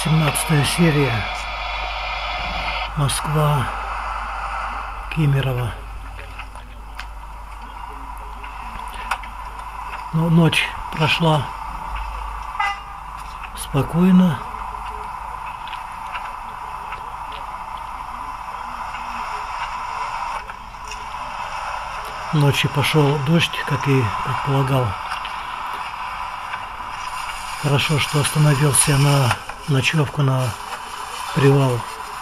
17 серия. Москва, Кемерово. Но ночь прошла спокойно. Ночью пошел дождь, как и предполагал. Хорошо, что остановился на ночевку на привал.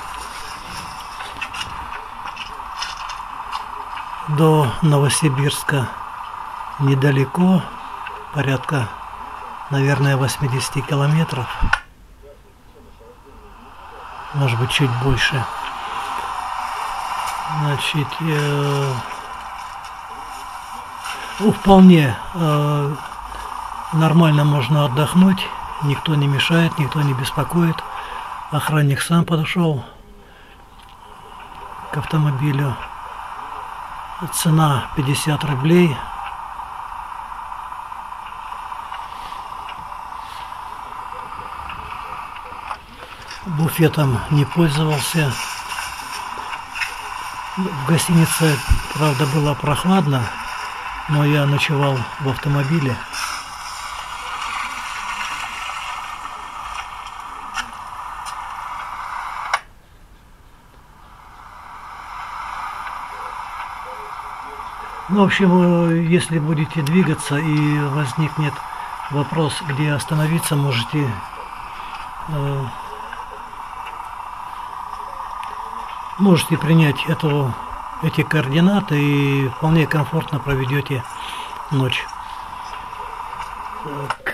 До Новосибирска недалеко, порядка, наверное, 80 километров. Может быть, чуть больше. Значит, вполне нормально можно отдохнуть, никто не мешает, никто не беспокоит. Охранник сам подошел к автомобилю. Цена 50 рублей. Буфетом не пользовался. В гостинице, правда, было прохладно, но я ночевал в автомобиле. Ну, в общем, если будете двигаться и возникнет вопрос, где остановиться, можете принять эти координаты и вполне комфортно проведете ночь. Так.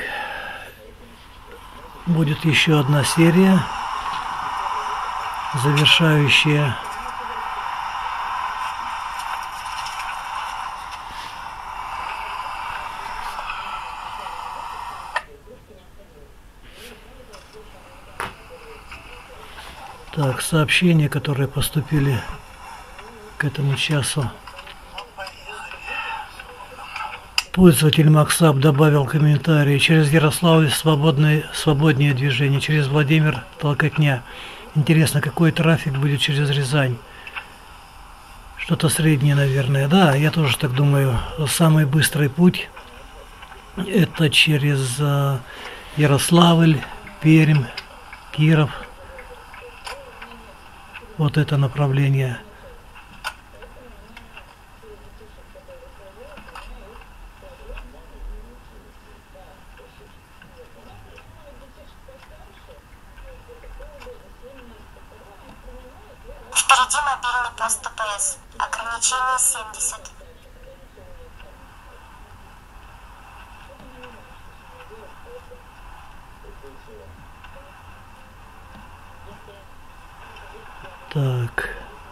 Будет еще одна серия, завершающая. Так, сообщения, которые поступили к этому часу. Пользователь Максап добавил комментарий. Через Ярославль свободнее движение, через Владимир толкотня. Интересно, какой трафик будет через Рязань? Что-то среднее, наверное. Да, я тоже так думаю. Самый быстрый путь это через Ярославль, Пермь, Киров. Вот это направление. Впереди мобильный пост ТПС. Ограничение 70. Так.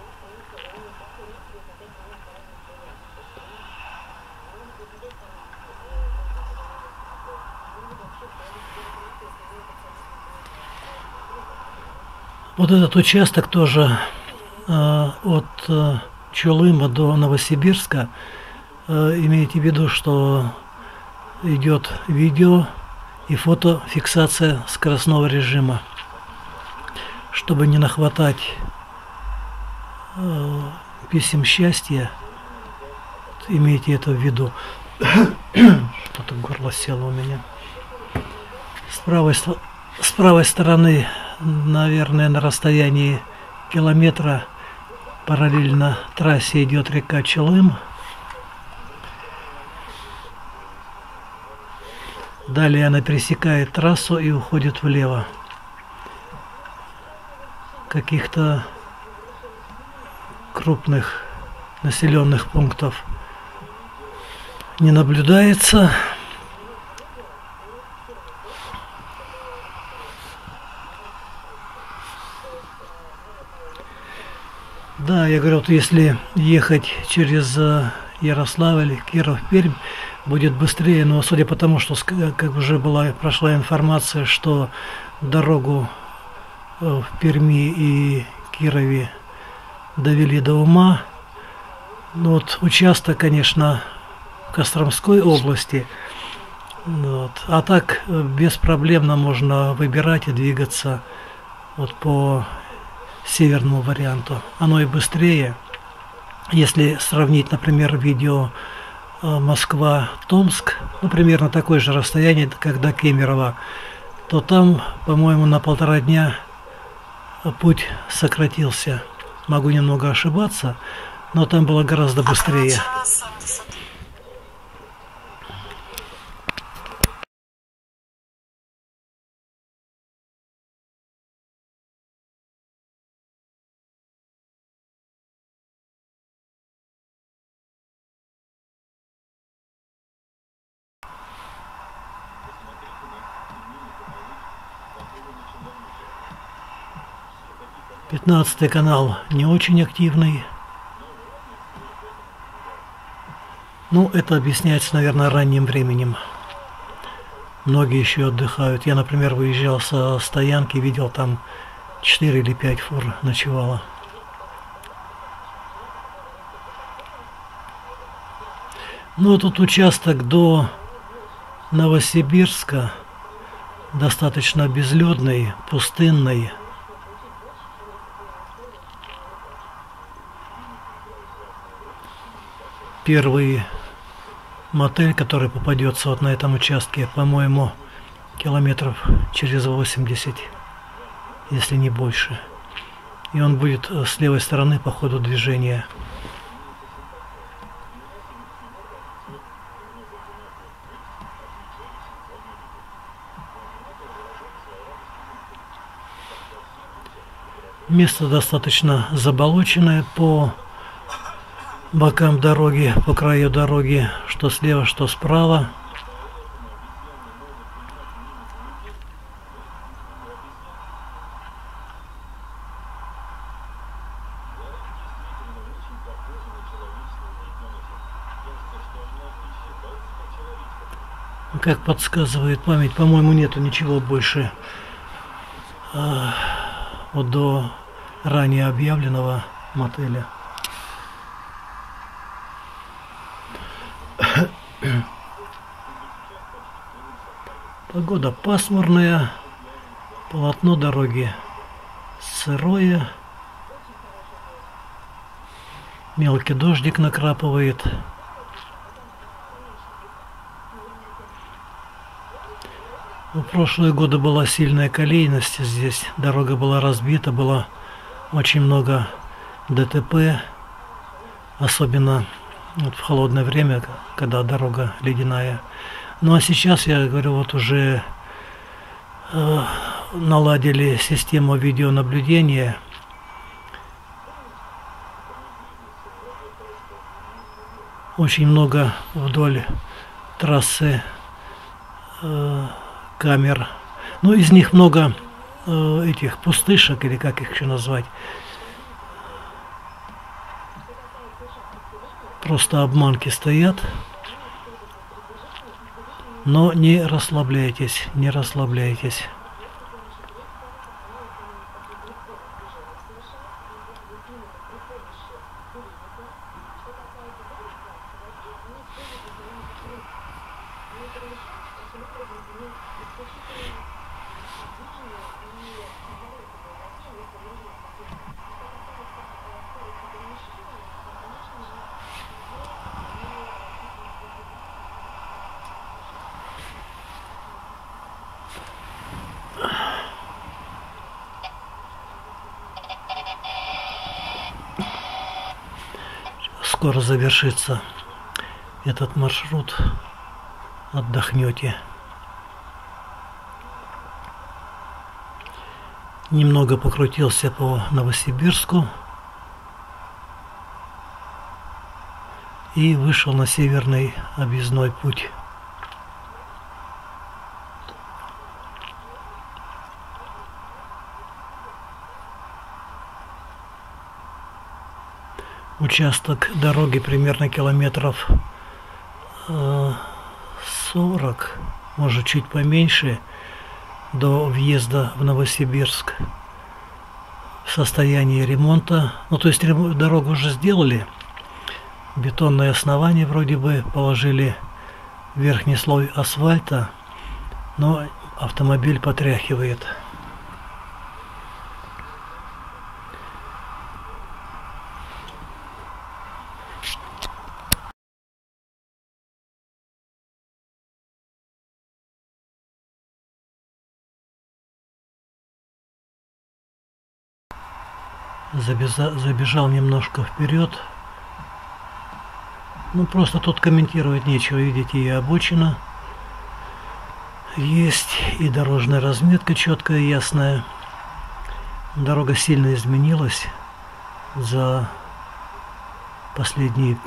Вот этот участок тоже от Чулыма до Новосибирска. Имейте в виду, что идет видео и фотофиксация скоростного режима. Чтобы не нахватать писем счастья, имейте это в виду. Что-то горло село у меня. С правой стороны, наверное, на расстоянии километра параллельно трассе идет река Чулым. Далее она пересекает трассу и уходит влево. Каких-то крупных населенных пунктов не наблюдается. Да, я говорю, вот если ехать через Ярославль, Киров, Пермь, будет быстрее, но судя по тому, что как уже прошла информация, что дорогу в Перми и Кирове довели до ума. Ну вот участок, конечно, в Костромской области Вот. А так беспроблемно можно выбирать и двигаться вот по северному варианту. Оно и быстрее. Если сравнить, например, видео Москва-Томск, ну, примерно такое же расстояние, как до Кемерово, то там, по-моему, на 1,5 дня путь сократился. Могу немного ошибаться, но там было гораздо быстрее. 15 канал не очень активный. Ну, это объясняется, наверное, ранним временем. Многие еще отдыхают. Я, например, выезжал со стоянки, видел там 4 или 5 фур ночевало. Ну, тут участок до Новосибирска достаточно безлюдный, пустынный. Первый мотель, который попадется вот на этом участке, по-моему, километров через 80, если не больше. И он будет с левой стороны по ходу движения. Место достаточно заболоченное по бокам дороги, по краю дороги, что слева, что справа. Как подсказывает память, по-моему, нету ничего больше вот до ранее объявленного мотеля. Погода пасмурная, полотно дороги сырое, мелкий дождик накрапывает. В прошлые годы была сильная колейность здесь, дорога была разбита, было очень много ДТП, особенно вот в холодное время, когда дорога ледяная. Ну а сейчас, я говорю, вот уже наладили систему видеонаблюдения. Очень много вдоль трассы камер. Ну, из них много этих пустышек, или как их еще назвать. Просто обманки стоят. Но не расслабляйтесь, не расслабляйтесь. Скоро завершится этот маршрут, отдохнете. Немного покрутился по Новосибирску и вышел на северный объездной путь. Участок дороги примерно километров 40, может чуть поменьше, до въезда в Новосибирск. В состоянии ремонта. Ну, то есть дорогу уже сделали, бетонное основание вроде бы положили верхний слой асфальта, но автомобиль потряхивает. Забежал немножко вперед. Ну, просто тут комментировать нечего. Видите, и обочина есть, и дорожная разметка четкая, ясная. Дорога сильно изменилась за последний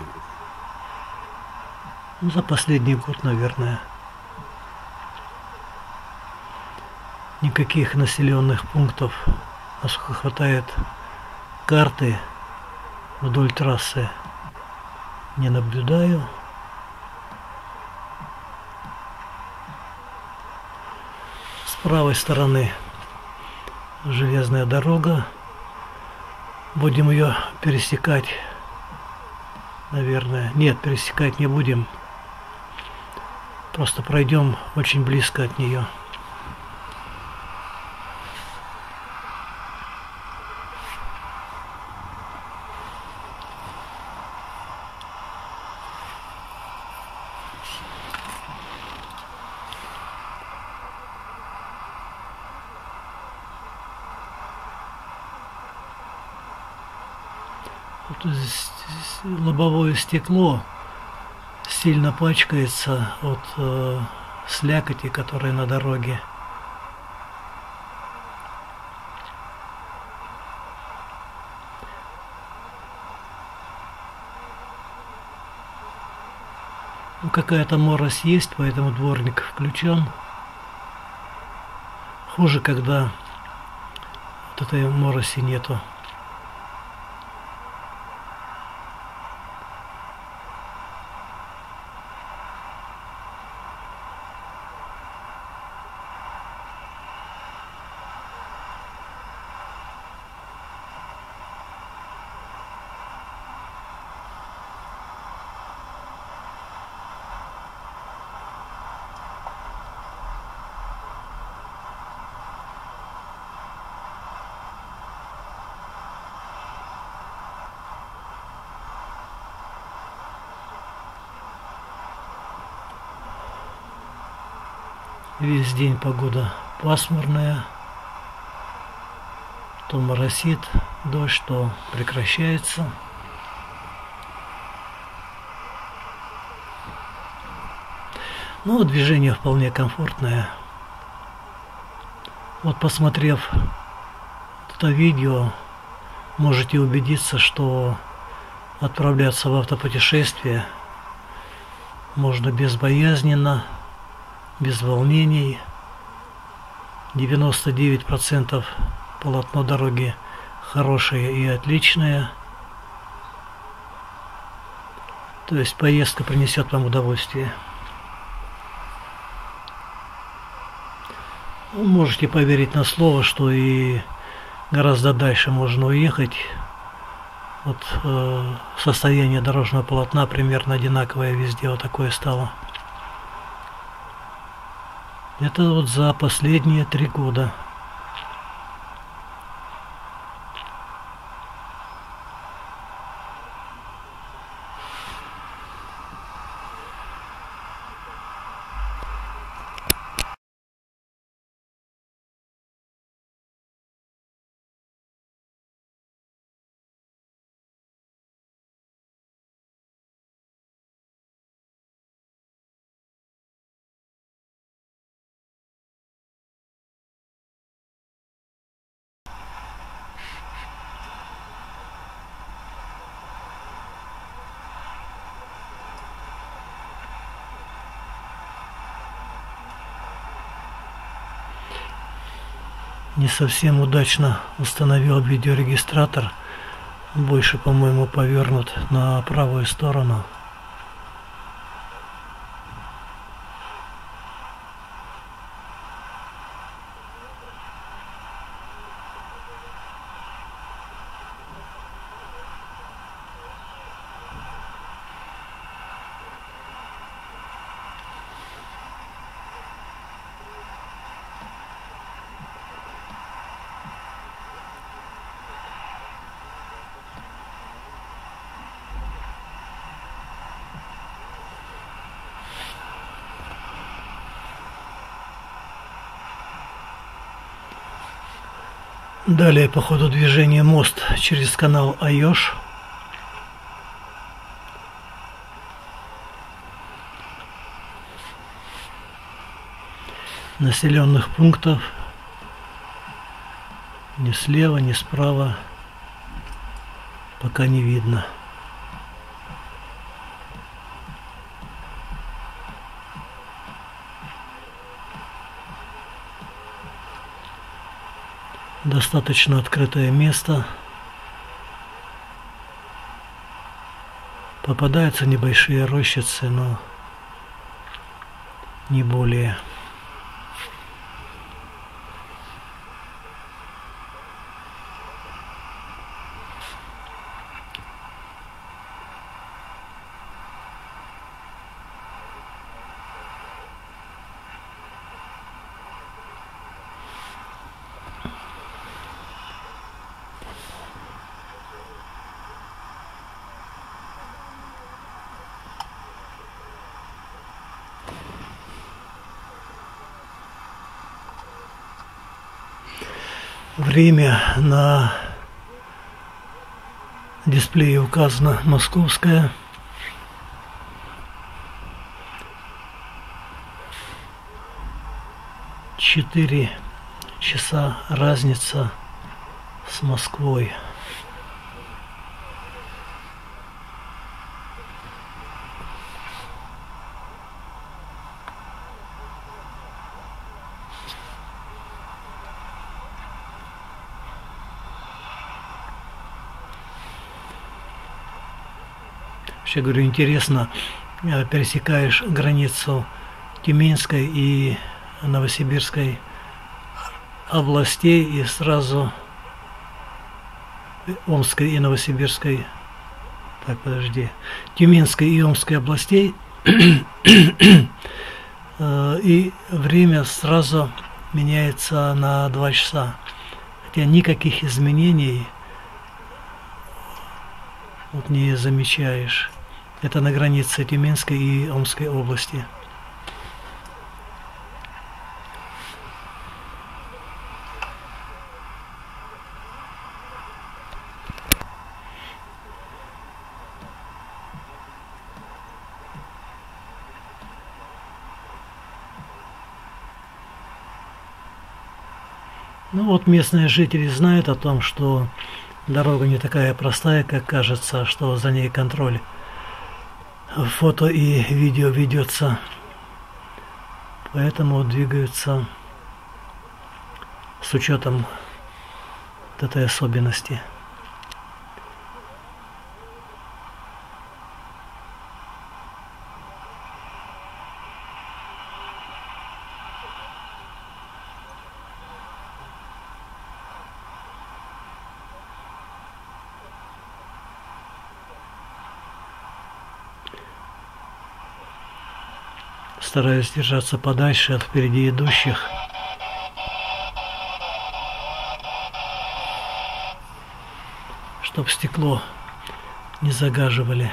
год, наверное. Никаких населенных пунктов, насколько хватает карты, вдоль трассы не наблюдаю. С правой стороны железная дорога. Будем ее пересекать, наверное. Нет, пересекать не будем. Просто пройдем очень близко от нее. Лобовое стекло сильно пачкается от слякоти, которая на дороге. Ну, какая-то морось есть, поэтому дворник включен. Хуже, когда вот этой мороси нету. Весь день погода пасмурная, то моросит дождь, то прекращается. Но движение вполне комфортное. Вот, посмотрев это видео, можете убедиться, что отправляться в автопутешествие можно безбоязненно, без волнений. 99% полотно дороги хорошее и отличное. То есть поездка принесет вам удовольствие. Вы можете поверить на слово, что и гораздо дальше можно уехать. Вот состояние дорожного полотна примерно одинаковое везде, вот такое стало. Это вот за последние 3 года. Не совсем удачно установил видеорегистратор. Больше, по-моему, повернут на правую сторону. Далее по ходу движения мост через канал Айош. Населенных пунктов ни слева, ни справа пока не видно. Достаточно открытое место. Попадаются небольшие рощицы, но не более. Время на дисплее указано московское. Четыре часа разница с Москвой. Вообще, говорю, интересно, пересекаешь границу Тюменской и Новосибирской областей и сразу Омской и Новосибирской, так, подожди, Тюменской и Омской областей, и время сразу меняется на 2 часа, хотя никаких изменений вот не замечаешь. Это на границе Тюменской и Омской области. Ну вот местные жители знают о том, что дорога не такая простая, как кажется, что за ней контроль фото и видео ведется. Поэтому двигаются с учетом вот этой особенности. Стараюсь держаться подальше от впереди идущих. Чтоб стекло не загаживали.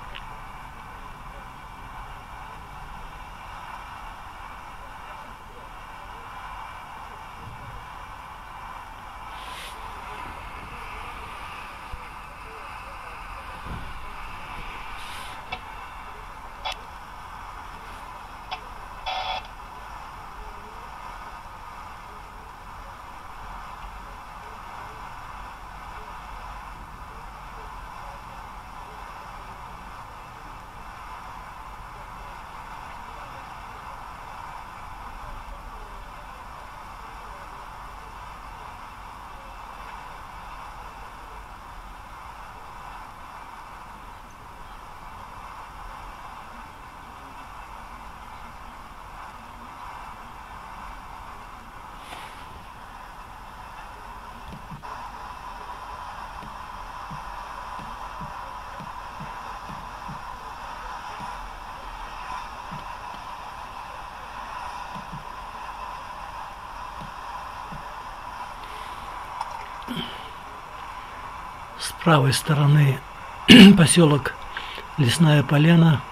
С правой стороны поселок Лесная Поляна,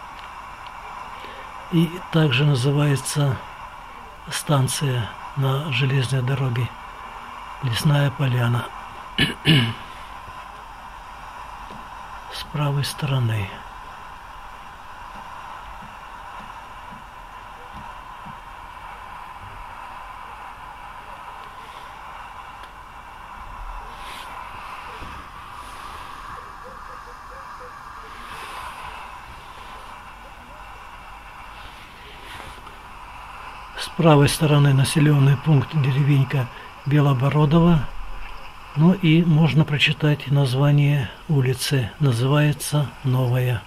и также называется станция на железной дороге Лесная поляна. С правой стороны. С правой стороны населенный пункт деревенька Белобородово. Ну и можно прочитать название улицы. Называется Новая.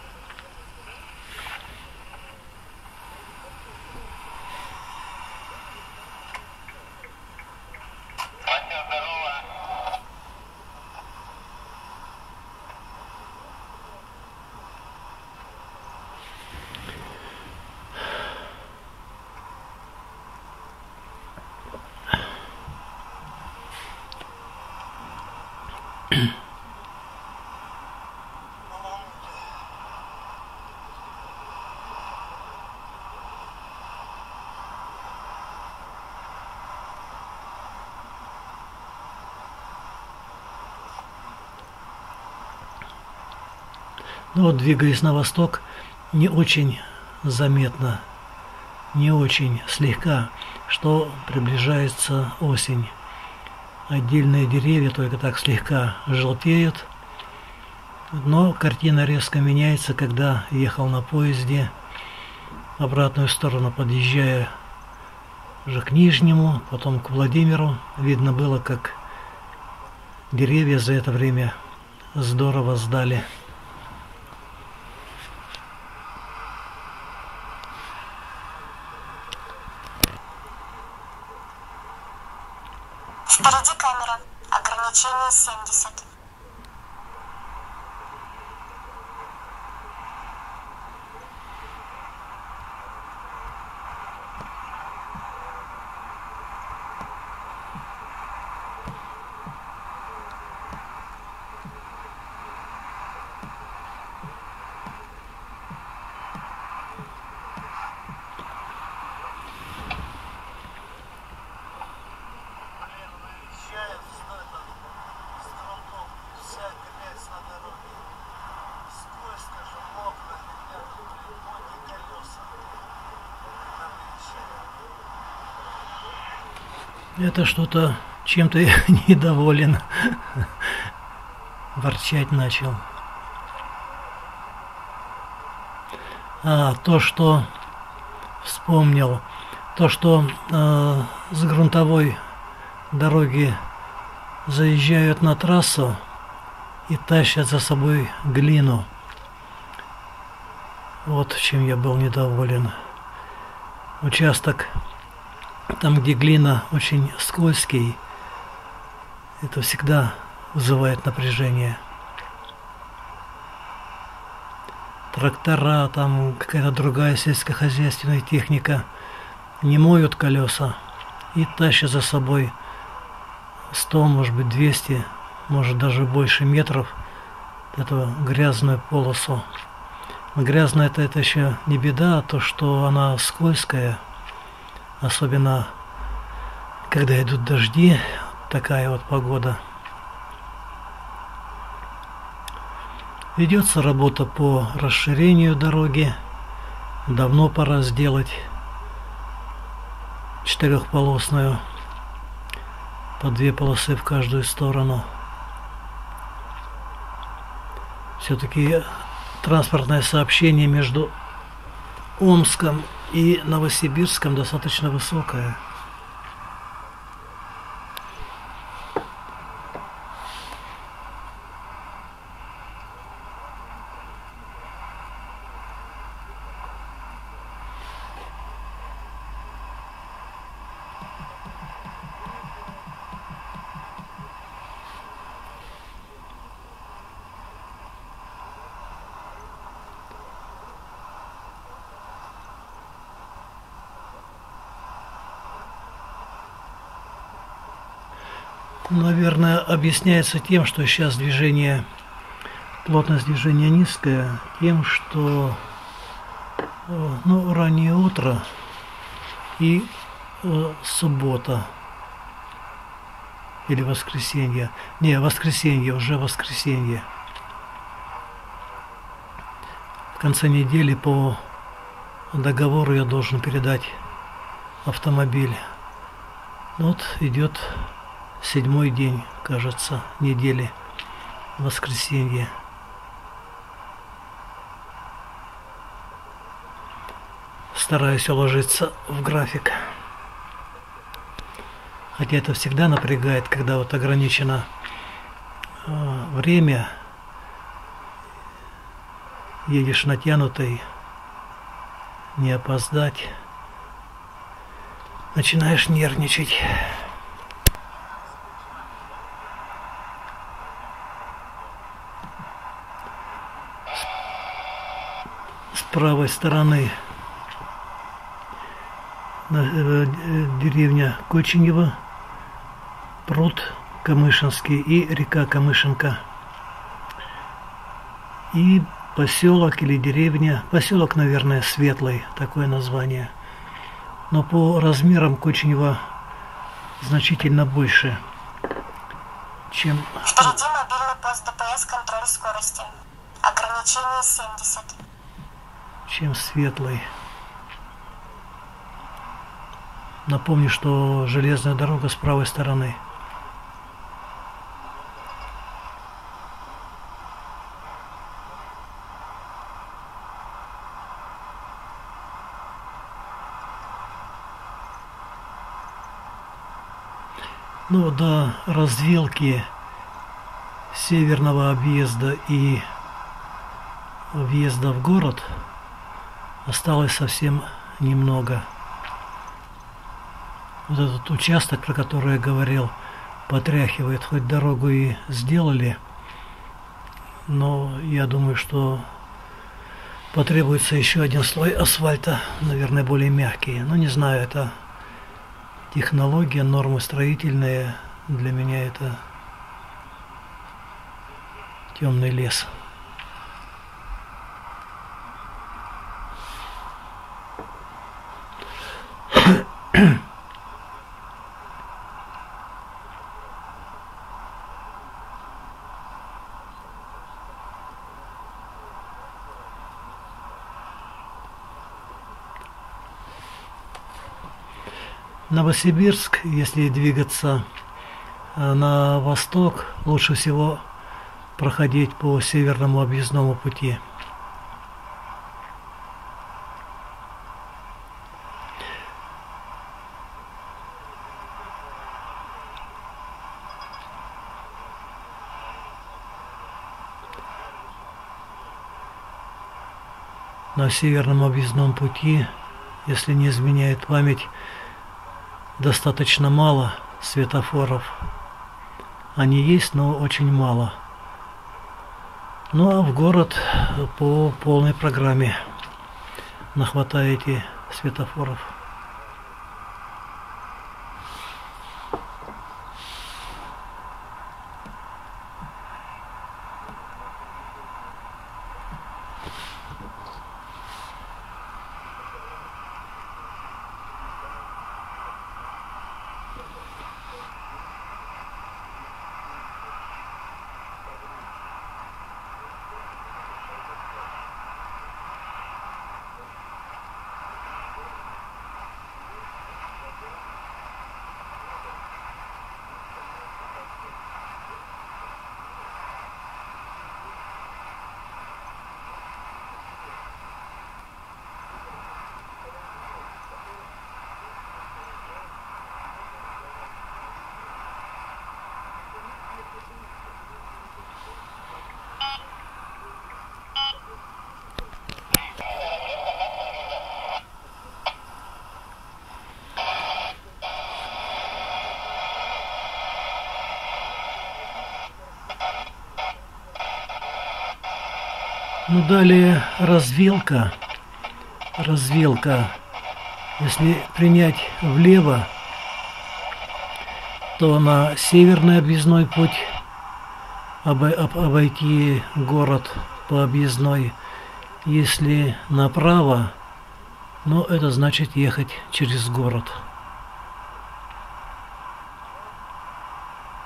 Ну вот, двигаясь на восток, не очень заметно, не очень слегка, что приближается осень. Отдельные деревья только так слегка желтеют, но картина резко меняется, когда ехал на поезде в обратную сторону, подъезжая уже к Нижнему, потом к Владимиру. Видно было, как деревья за это время здорово сдали. Впереди камера. Ограничение 70. Это что-то чем-то я недоволен. Ворчать начал. То, что вспомнил, то, что с грунтовой дороги заезжают на трассу и тащат за собой глину. Вот чем я был недоволен. Участок, там, где глина очень скользкий, это всегда вызывает напряжение. Трактора, там какая-то другая сельскохозяйственная техника не моют колеса и тащат за собой 100, может быть 200, может даже больше метров эту грязную полосу. Но грязная это еще не беда, а то, что она скользкая, особенно когда идут дожди, такая вот погода. Ведется работа по расширению дороги. Давно пора сделать четырехполосную, по 2 полосы в каждую сторону. Все-таки транспортное сообщение между Омском и Новосибирском достаточно высокое. Наверное, объясняется тем, что сейчас движение, плотность движения низкая, тем, что раннее утро и суббота. или воскресенье. Не, воскресенье, уже воскресенье. В конце недели по договору я должен передать автомобиль. Вот идет 7-й день, кажется, недели, воскресенье. Стараюсь уложиться в график. Хотя это всегда напрягает, когда вот ограничено время, едешь натянутый, не опоздать, начинаешь нервничать. С правой стороны деревня Коченево, пруд Камышинский и река Камышинка. И поселок или деревня, поселок, наверное, Светлый, такое название. Но по размерам Коченево значительно больше, чем... Впереди мобильный пост ДПС, контроль скорости. Ограничение 70. Чем Светлый. Напомню, что железная дорога с правой стороны. Ну, до развилки северного объезда и въезда в город осталось совсем немного. Вот этот участок, про который я говорил, потряхивает, хоть дорогу и сделали, но я думаю, что потребуется еще один слой асфальта, наверное, более мягкий. Но не знаю, это технология, нормы строительные, для меня это темный лес. Новосибирск, если двигаться на восток, лучше всего проходить по северному объездному пути. На северном объездном пути, если не изменяет память, достаточно мало светофоров. Они есть, но очень мало. Ну а в город по полной программе нахватаете светофоров. Ну, далее развилка. Если принять влево, то на северный объездной путь обойти город по объездной. Если направо, ну, это значит ехать через город.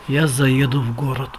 я заеду в город.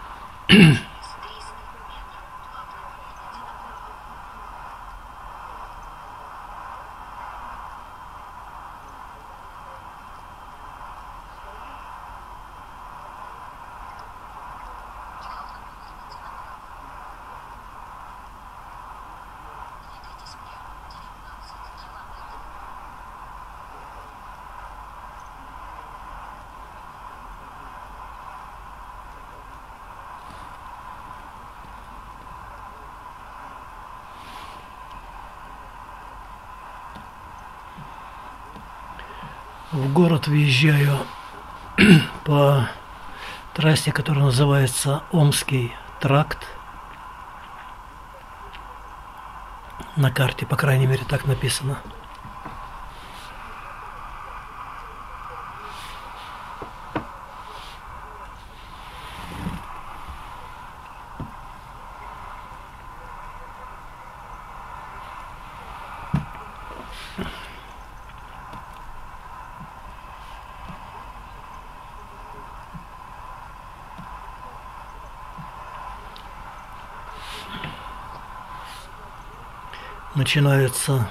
В город въезжаю по трассе, которая называется Омский тракт. На карте, по крайней мере, так написано. Начинаются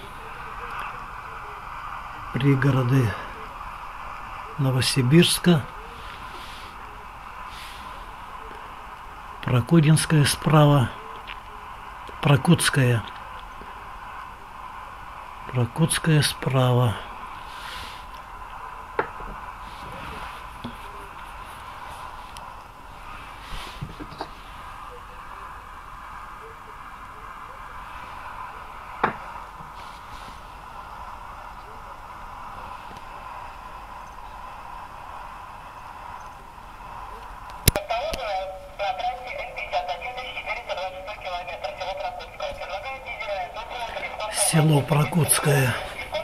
пригороды Новосибирска, Прокудинская справа, Прокудская справа. Село Прокудское.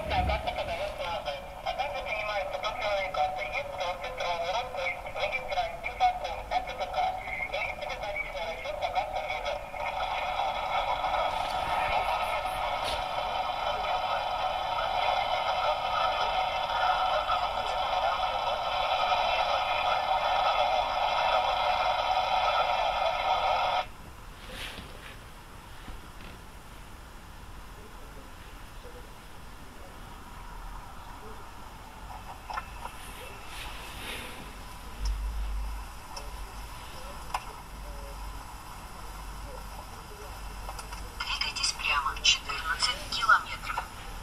Двигайтесь прямо 14 километров.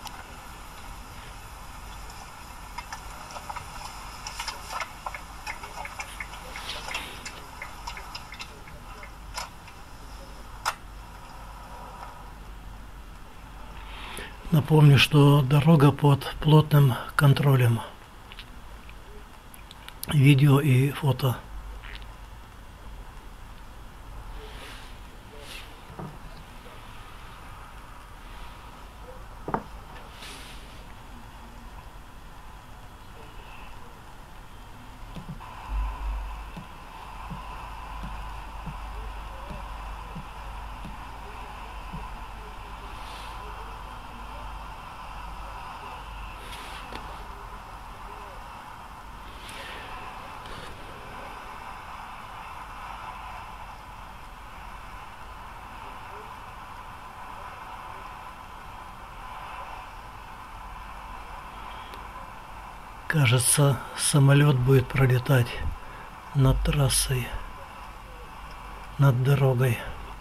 Напомню, что дорога под плотным контролем. Видео и фото. Кажется, самолет будет пролетать над трассой, над дорогой.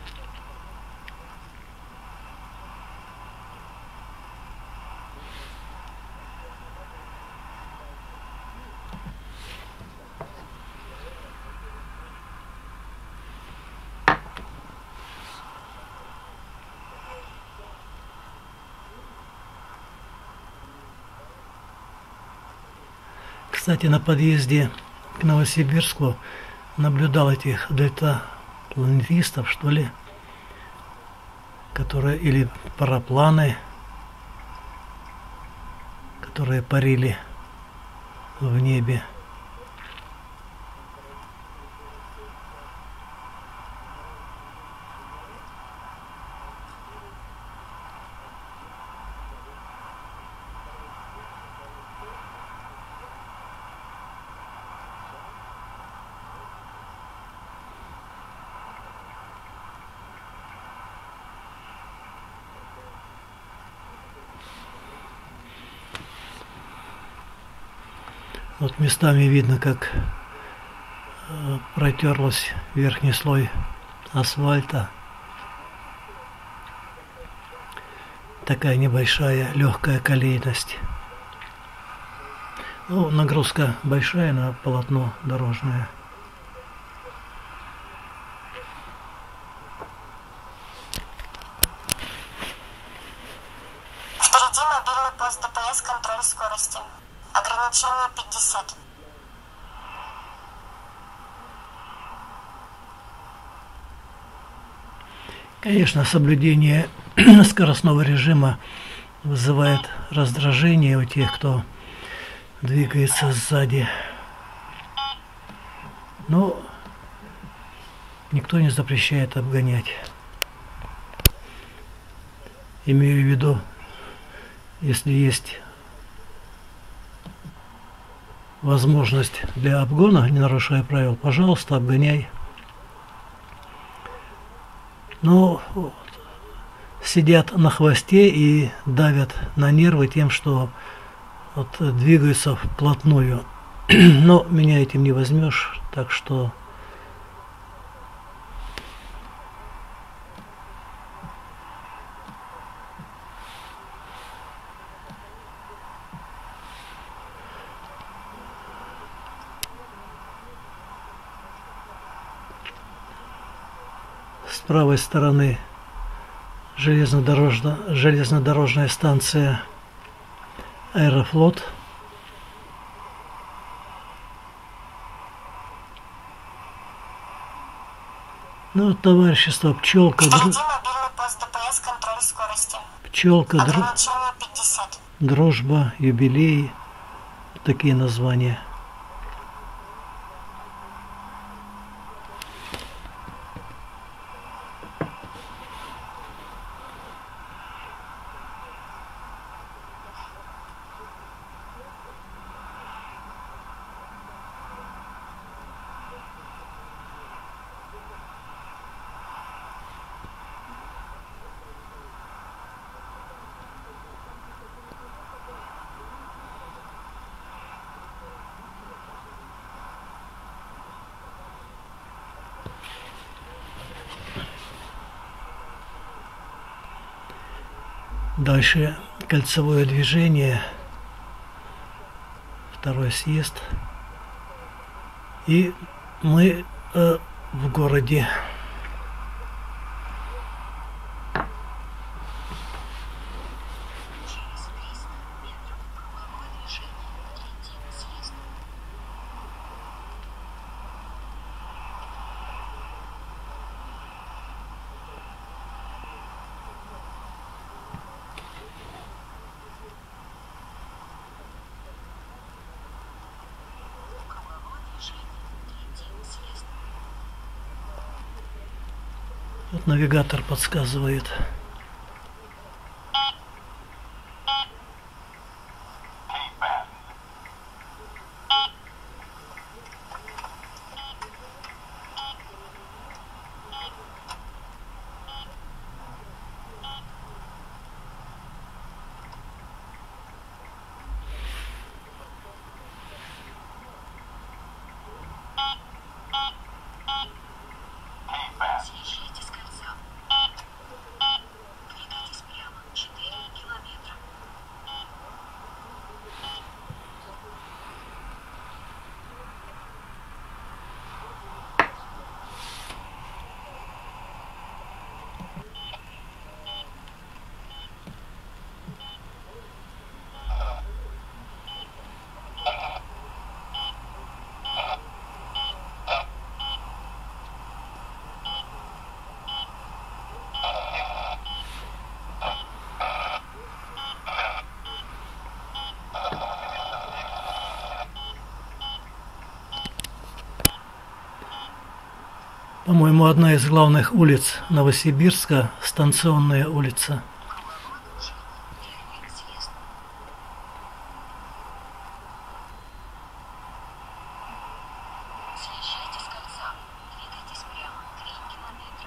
Кстати, на подъезде к Новосибирску наблюдал этих дельтапланетистов, что ли, которые, или парапланы, которые парили в небе. Вот местами видно, как протерлась верхний слой асфальта. Такая небольшая легкая колейность. Ну, нагрузка большая на полотно дорожное. Впереди мобильный пост ДПС, контроль скорости. Ограничение 50. Конечно, соблюдение скоростного режима вызывает раздражение у тех, кто двигается сзади. Но никто не запрещает обгонять. Имею в виду, если есть возможность для обгона, не нарушая правил, пожалуйста, обгоняй. Но сидят на хвосте и давят на нервы тем, что вот двигаются вплотную. Но меня этим не возьмешь, так что с правой стороны железнодорожная станция Аэрофлот. Ну, товарищество Пчелка, Впереди мобильный пост ДПС, контроль скорости. Пчелка, Ограничение 50. Дружба, Юбилей, такие названия. Дальше кольцевое движение, второй съезд, и мы в городе. Через 300 метров круговое движение. Третий съезд. Круговое движение. Третий съезд. Вот навигатор подсказывает. Съезжайте с кольца. Двигайтесь прямо. 4 километра. По-моему, одна из главных улиц Новосибирска – Станционная улица. Круговое движение. Первый съезд. Съезжайте с кольца. Двигайтесь прямо. 3 километра.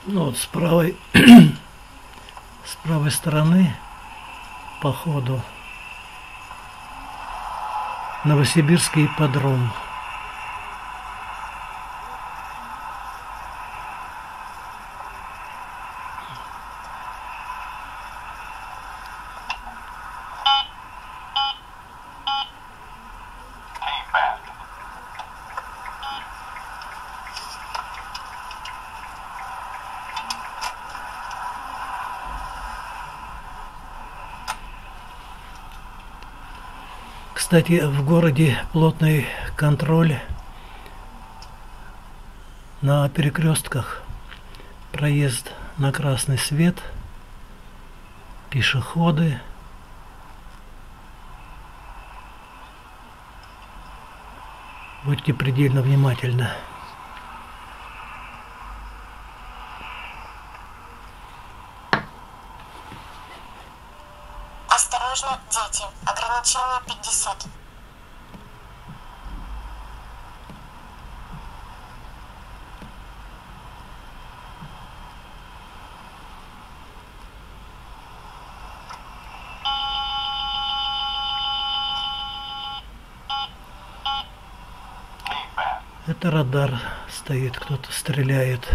Ну вот с правой стороны по ходу Новосибирский ипподром. Кстати, в городе плотный контроль на перекрестках, проезд на красный свет, пешеходы. Будьте предельно внимательны. Осторожно, дети. Ограничение 50. Это радар стоит, кто-то стреляет.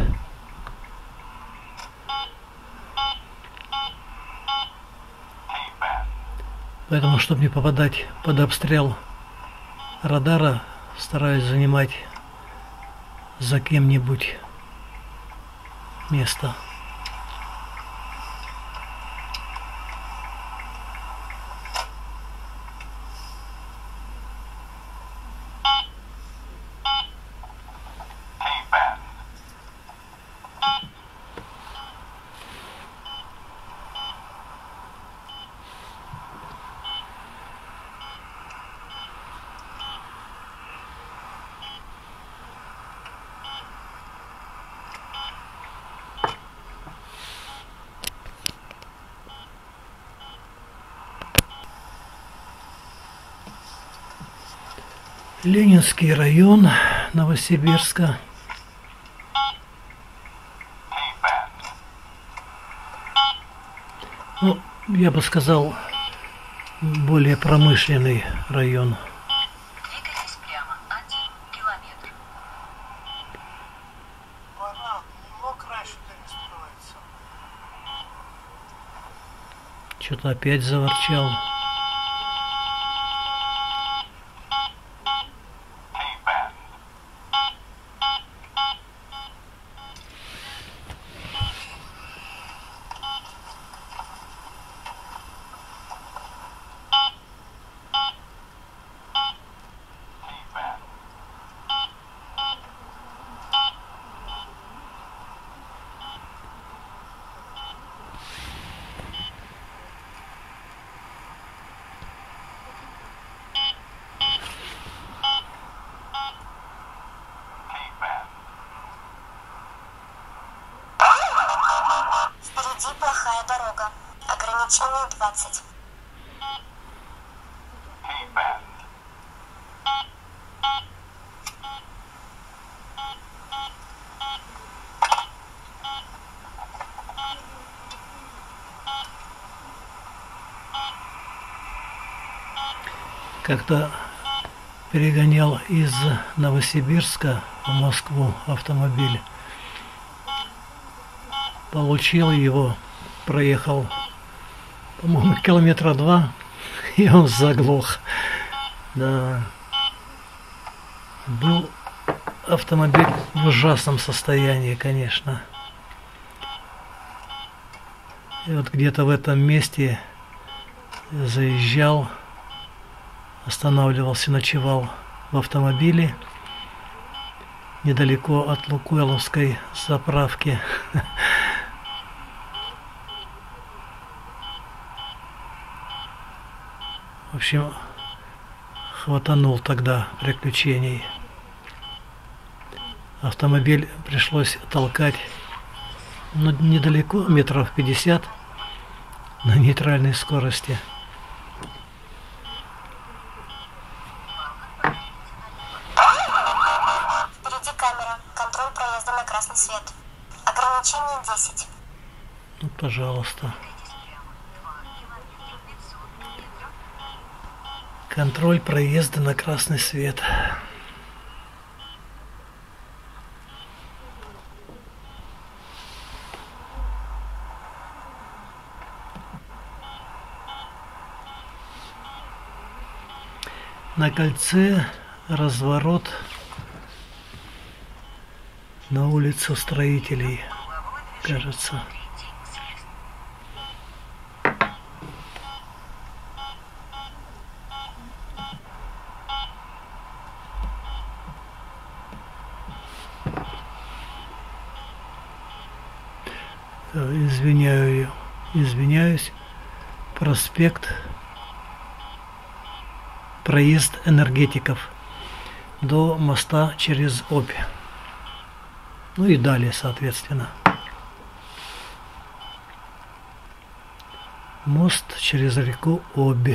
Поэтому, чтобы не попадать под обстрел радара, стараюсь занимать за кем-нибудь место. Ленинский район Новосибирска. Ну, я бы сказал, более промышленный район. Двигайтесь прямо 1 километр. Вона не мог раньше перестроиться. Что-то опять заворчал. Впереди плохая дорога. Ограничение 20. Как-то перегонял из Новосибирска в Москву автомобиль. Получил его, проехал, по-моему, километра 2, и он заглох. Да. Был автомобиль в ужасном состоянии, конечно. И вот где-то в этом месте заезжал, останавливался, ночевал в автомобиле недалеко от Лукойловской заправки. В общем, хватанул тогда приключений. Автомобиль пришлось толкать, но недалеко, метров 50 на нейтральной скорости. Впереди камера. Контроль проезда на красный свет. Ограничение 10. Ну, пожалуйста. Контроль проезда на красный свет. На кольце разворот на улицу Строителей, кажется. Извиняюсь. Проспект проезд энергетиков до моста через Обь. Ну и далее, соответственно. Мост через реку Обь.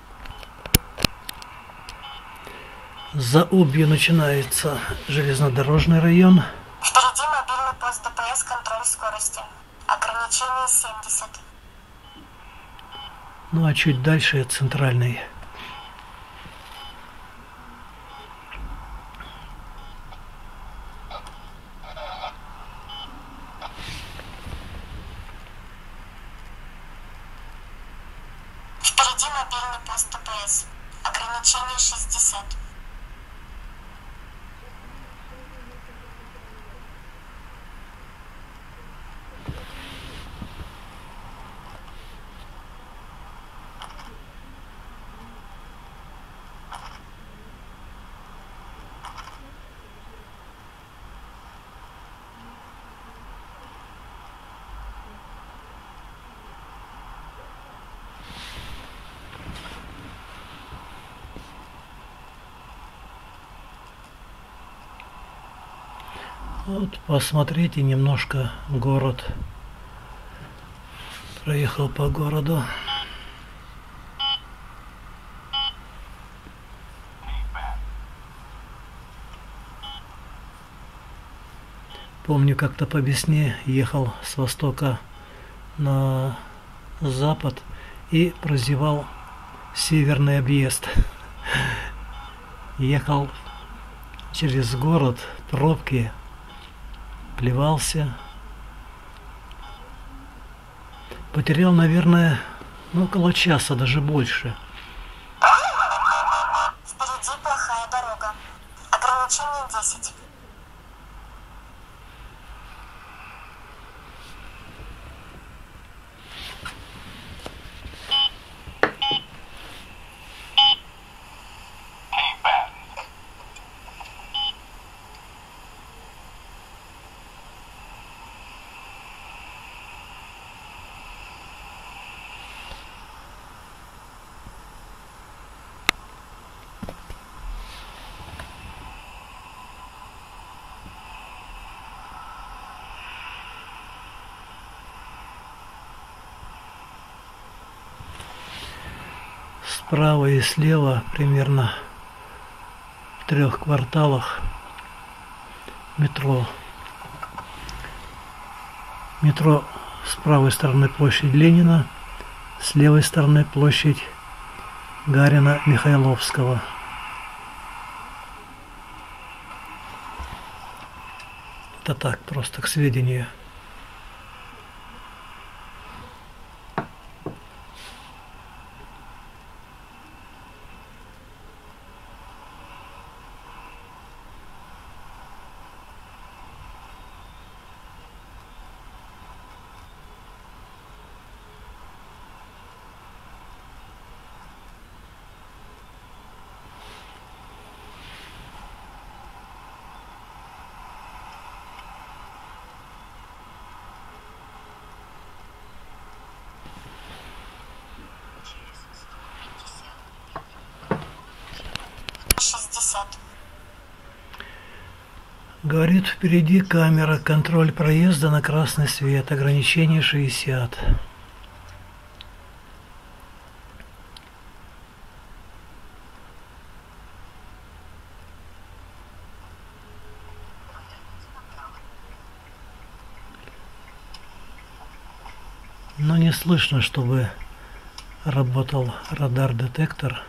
За Обью начинается железнодорожный район. Впереди мобильный пост ДПС, контроль скорости. Ограничение 70. Ну а чуть дальше центральный. Впереди мобильный пост ДПС. Ограничение 60. Вот посмотрите немножко город. Проехал по городу. Помню, как-то по весне ехал с востока на запад и прозевал северный объезд. Ехал через город, пробки, плевался. Потерял, наверное, около часа, даже больше. Впереди плохая дорога. Ограничение 10. Справа и слева, примерно в 3 кварталах, метро. Метро с правой стороны площадь Ленина, с левой стороны площадь Гарина-Михайловского. Это так, просто к сведению. Говорит, впереди камера, контроль проезда на красный свет, ограничение 60. Но не слышно, чтобы работал радар-детектор.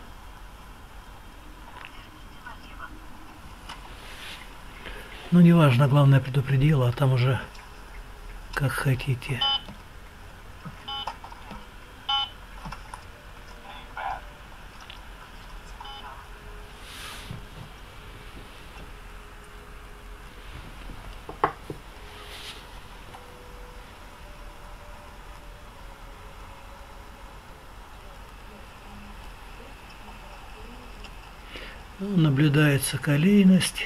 Ну, неважно, главное предупредила, а там уже как хотите. Ну, наблюдается колейность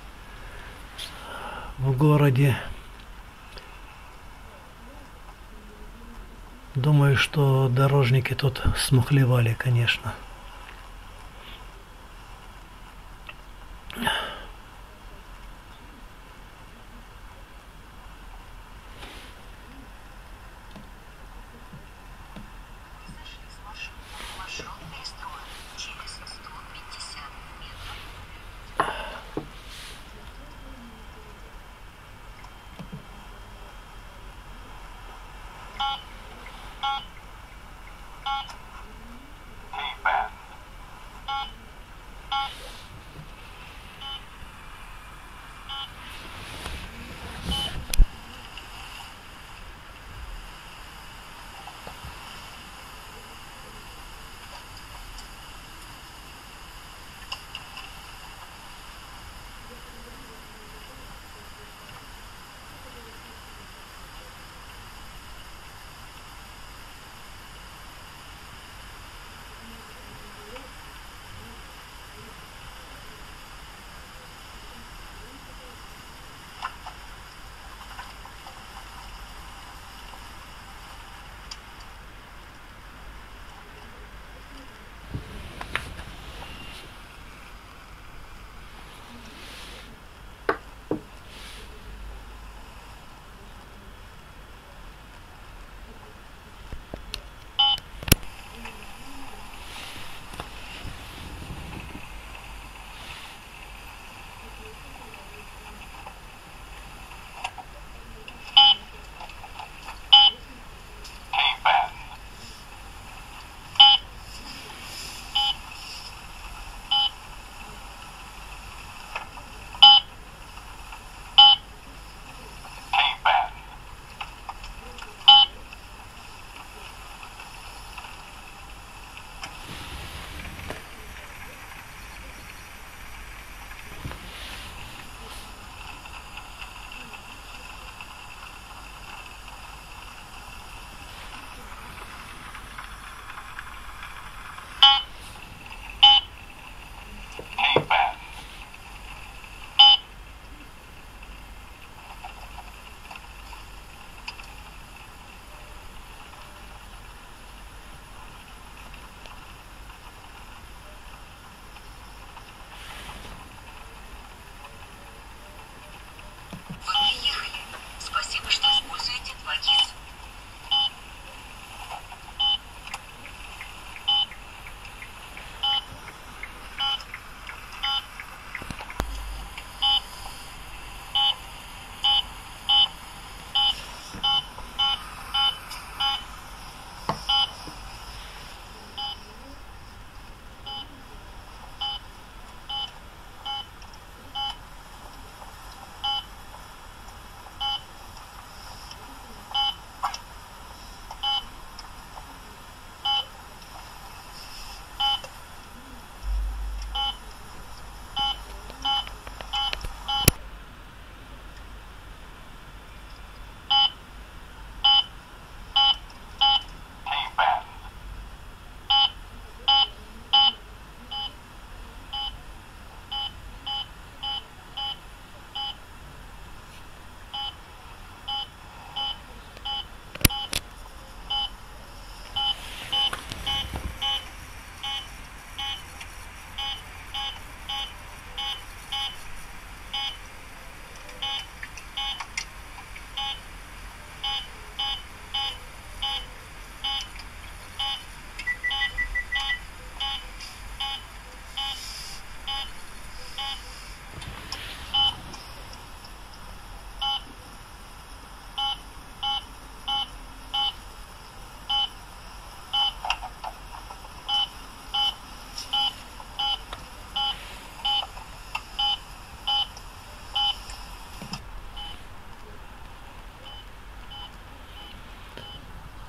в городе. Думаю, что дорожники тут смухлевали, конечно. Сошли с маршрута. Маршрут перестроен. Через 150 метров. Feedback.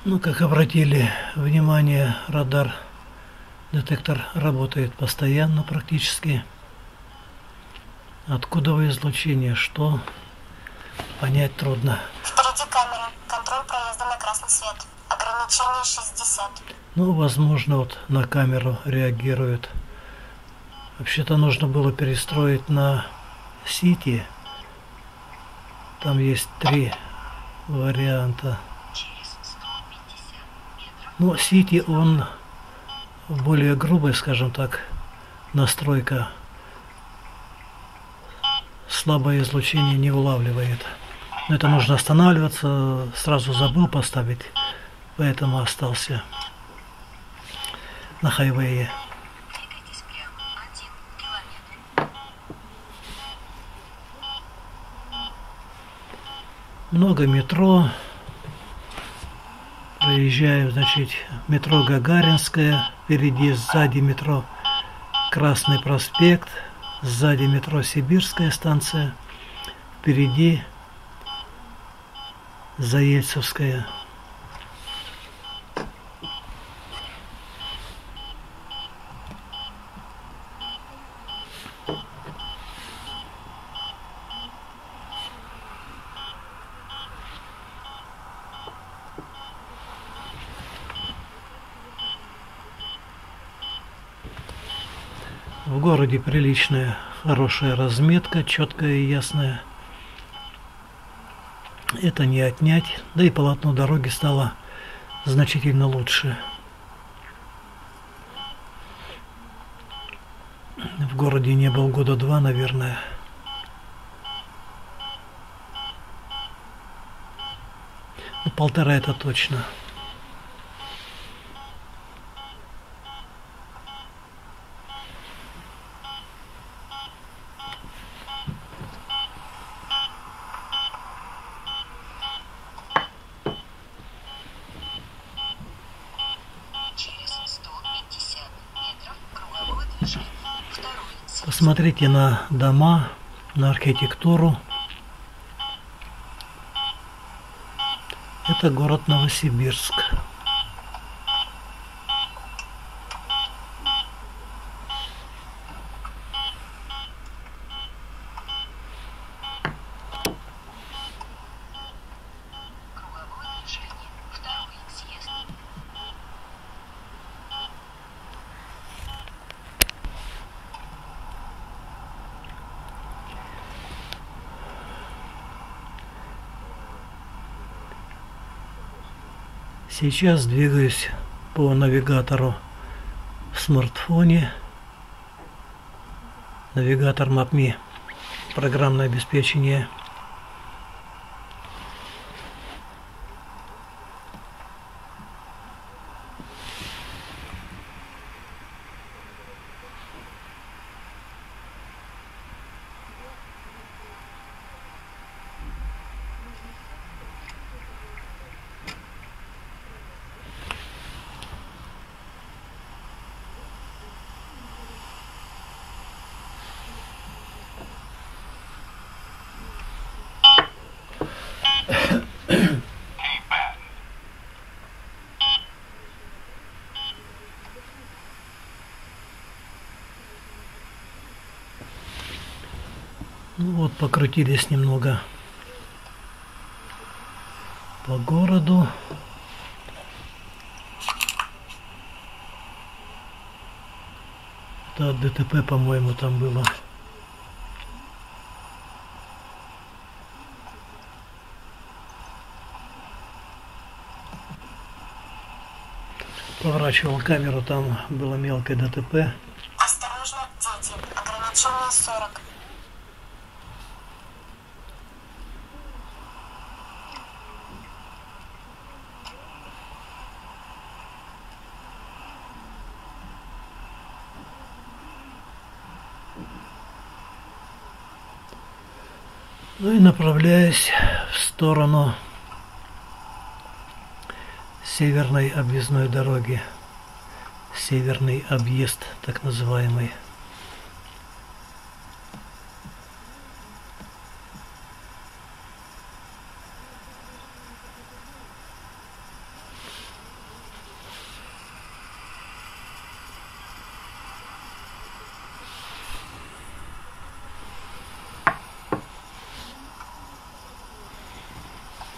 Ну, как обратили внимание, радар, детектор работает постоянно практически. Откуда излучение, что понять трудно. Впереди камера. Контроль проезда на красный свет. Ограничение 60. Ну, возможно, вот на камеру реагирует. Вообще-то нужно было перестроить на Сити. Там есть 3 варианта. Ну, Сити, он более грубый, скажем так, настройка. Слабое излучение не улавливает. Но это нужно останавливаться. Сразу забыл поставить, поэтому остался на хайвее. Двигайтесь прямо 1 километр. Много метро. Проезжаем, значит, метро Гагаринское. Впереди, сзади метро Красный проспект. Сзади метро Сибирская станция. Впереди Заельцевская. В городе приличная, хорошая разметка, четкая и ясная. Это не отнять, да и полотно дороги стало значительно лучше. В городе не был года 2, наверное. Ну, 1,5 это точно. Через 150 метров круговое движение. Второй сектор. Посмотрите на дома, на архитектуру. Это город Новосибирск. Круговое движение. Второй съезд. Сейчас двигаюсь по навигатору в смартфоне. Навигатор MapMe. Программное обеспечение. Ну вот, покрутились немного по городу. Это ДТП, по-моему, там было. Поворачивал камеру, там было мелкое ДТП. Осторожно, дети. Ограничение 40. Ну и направляюсь в сторону северной объездной дороги. Северный объезд, так называемый.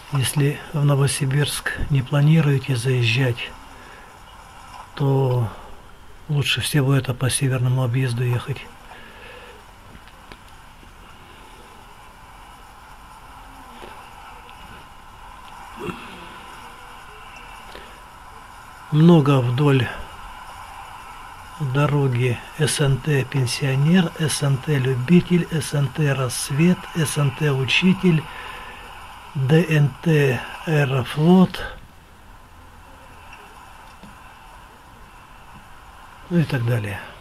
Если в Новосибирск не планируете заезжать, то лучше всего это по северному объезду ехать. Много вдоль дороги СНТ пенсионер, СНТ любитель, СНТ рассвет, СНТ учитель, ДНТ аэрофлот, ну и так далее.